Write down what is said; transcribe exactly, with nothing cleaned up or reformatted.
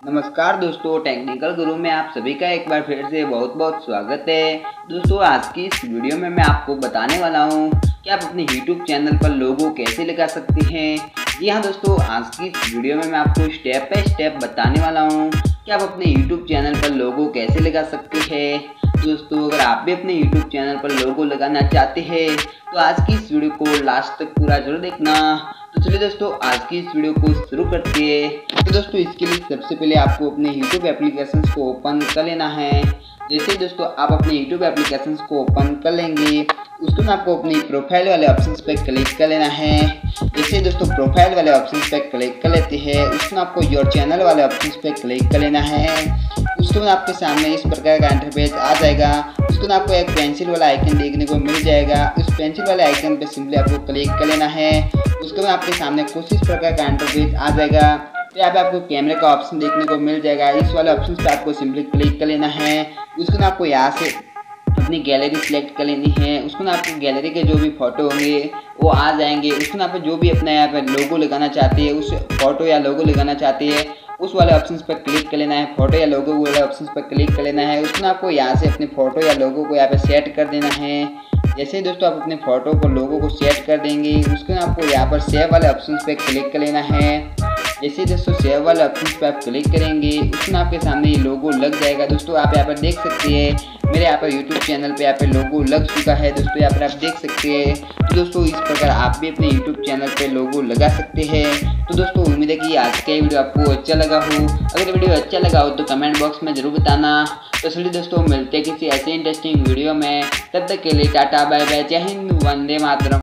नमस्कार दोस्तों, टेक्निकल गुरु में आप सभी का एक बार फिर से बहुत बहुत स्वागत है। दोस्तों, आज की इस वीडियो में मैं आपको बताने वाला हूं कि आप अपने यूट्यूब चैनल पर लोगो कैसे लगा सकते हैं। जी हाँ दोस्तों, आज की इस वीडियो में मैं आपको स्टेप बाय स्टेप बताने वाला हूं कि आप अपने यूट्यूब चैनल पर लोगो कैसे लगा सकते हैं। दोस्तों, अगर आप भी अपने यूट्यूब चैनल पर लोगो लगाना चाहते हैं तो आज की इस वीडियो को लास्ट तक पूरा जरूर देखना। तो चलिए दोस्तों, आज की इस वीडियो को शुरू करते हैं। तो दोस्तों, इसके लिए सबसे पहले आपको अपने यूट्यूब एप्लीकेशंस को ओपन कर लेना है। जैसे दोस्तों आप अपने यूट्यूब एप्लीकेशंस को ओपन कर लेंगे, उसको ना आपको अपनी प्रोफाइल वाले ऑप्शंस पे क्लिक कर लेना है। जैसे दोस्तों प्रोफाइल वाले ऑप्शंस पे क्लिक कर लेते हैं, उसको आपको योर चैनल वाले ऑप्शंस पे क्लिक कर लेना है। उसको आपके सामने इस प्रकार का इंटरफेस आ जाएगा। उसको आपको एक पेंसिल वाला आइकन देखने को मिल जाएगा। उस पेंसिल वाले आइकन पे सिंपली आपको क्लिक कर लेना है। उसके बाद आपके सामने कुछ इस प्रकार का इंटरफेस आ जाएगा। यहाँ पे आपको कैमरे का ऑप्शन देखने को मिल जाएगा। इस वाले ऑप्शन पे आपको सिंपली क्लिक कर लेना है। उसको ना आपको यहाँ से अपनी गैलरी सिलेक्ट कर लेनी है। उसको ना आपको गैलरी के जो भी फोटो होंगे वो आ जाएंगे। उसको ना आप जो भी अपना यहाँ पे लोगो लगाना चाहती है, उस फोटो या लोगो लगाना चाहती है, उस वाले ऑप्शन पर क्लिक कर लेना है। फोटो या लोगो वाले ऑप्शन पर क्लिक कर लेना है। उसको आपको यहाँ से अपने फोटो या लोगो को यहाँ पे सेट कर देना है। जैसे ही दोस्तों आप अपने फोटो को लोगो को सेट कर देंगे, उसको आपको यहाँ पर सेव वाले ऑप्शन पे क्लिक कर लेना है। जैसे दोस्तों सेव वाले ऑप्शन पे आप क्लिक करेंगे, उसमें आपके सामने ये लोगो लग जाएगा। दोस्तों आप यहाँ पर देख सकते हैं मेरे यहाँ पर यूट्यूब चैनल पे यहाँ पे लोगो लग चुका है। दोस्तों यहाँ पर आप देख सकते हैं। तो दोस्तों इस प्रकार आप भी अपने यूट्यूब चैनल पे लोगो लगा सकते हैं। तो दोस्तों उम्मीद है कि आज का ये वीडियो आपको अच्छा लगा हो। अगर वीडियो अच्छा लगा हो तो कमेंट बॉक्स में जरूर बताना। तो चलिए दोस्तों, मिलते हैं किसी ऐसे इंटरेस्टिंग वीडियो में। तब तक के लिए टाटा बाय बाय, जय हिंद, वंदे मातरम।